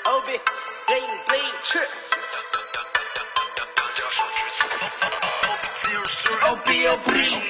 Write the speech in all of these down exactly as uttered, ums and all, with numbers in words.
O B bling bling 去。O B O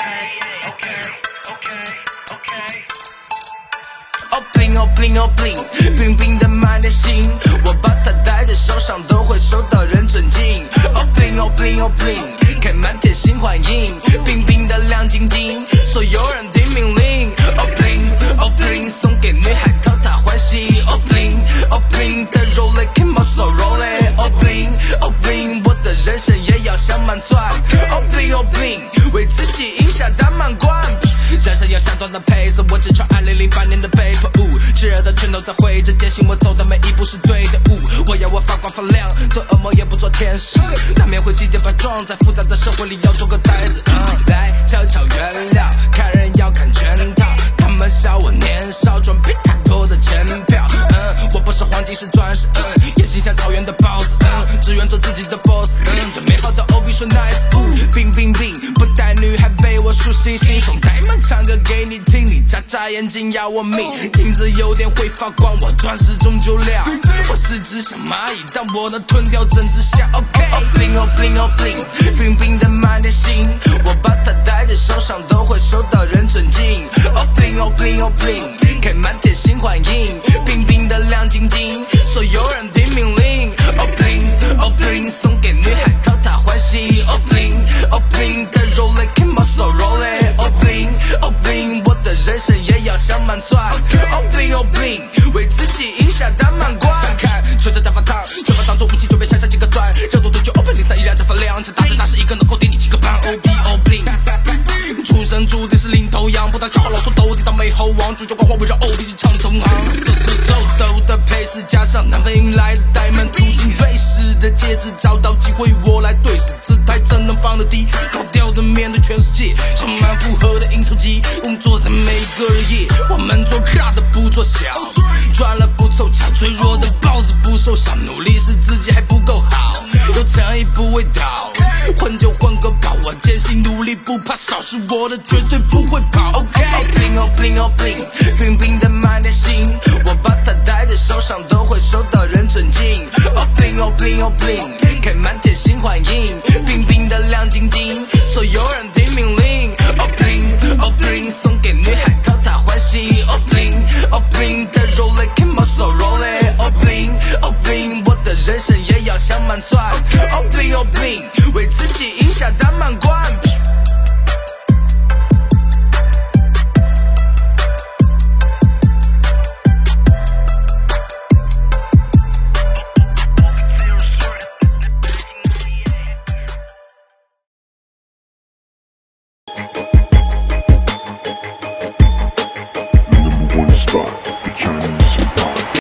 bling。Oh bling oh bling oh bling， 冰冰的满天星，我把它戴在手上都会受到人尊敬。Oh bling oh bling oh bling， 开满天星欢迎，冰冰的亮晶晶，所有人听命令。Oh bling oh bling， 送给女孩讨她欢喜。Oh bling oh bling， 的肉类开毛手肉类。Oh bling oh bling， 我的人生也要像满钻。Oh bling oh bling， 为自己赢下大满贯。人生要像断的配色，我只穿二零零八年的 paper， 呜，炙热的拳头在挥着，坚信我走的每一步是对的，呜，我要我发光发亮，做恶魔也不做天使，难免会起跌反撞，在复杂的社会里要做个呆子，嗯，来悄悄原谅，看人要看全套，他们笑我年少，准备太多的钱票，嗯，我不是黄金是钻石，嗯，野心像草原的豹子，嗯，只愿做自己的 boss， 嗯，对美好的 O B 说 nice， 呜，冰冰冰，不带女孩被我数星星，送台门唱歌给你听，你眨眨眼睛要我命，镜子有点会发光，我钻石终究亮，我是只小蚂蚁，但我能吞掉整只虾。OK， Oh bling oh bling oh bling， 冰冰的满天星，我把它戴在手上都会受到人尊敬。Oh bling oh bling oh bling， 开满天星欢迎，冰冰的亮晶晶，所有人听命令。Oh bling oh bling， 送给女孩讨她欢喜。Oh bling oh bling， 的肉类开毛手肉类。Oh bling oh bling， 我的人生也要像满钻。Oh bling oh bling， 为自己赢下大满贯。看吹着大发烫，吹把当作武器就别想下几个钻，热度对决 open 零三依然在发亮，强大只大是一个能够顶你几个半。O B O bling， 出生注定是领头羊，不当小号老粗斗地当美猴王，主角光环围绕 O B 去抢同行。嗖嗖的配饰加上南非引来的呆萌，途经瑞士的戒指，找到机会我来对视，姿态怎能放得低？高调的面对全世界，像满负荷的应酬机，我们坐在每个日夜，我们做大的不做小，赚了不凑巧，脆弱的豹子不受伤，努力是自己还不够好，有诚意不会倒，混就混个饱，我坚信努力不怕少，是我的绝对不会跑。OK， Oh bling oh bling oh bling， 冰冰的满天星，我把它戴在手上都会受到人尊敬。Oh bling oh bling oh bling， 开满天星欢迎，冰冰的亮晶晶，所有人听命令。Oh bling oh bling， 送给女孩讨她欢喜。Oh bling oh bling， 的肉类开毛手肉类。Oh bling oh bling， 我的人生也要像满钻。Oh bling oh bling， 为自己赢下大满贯。 Number one spot.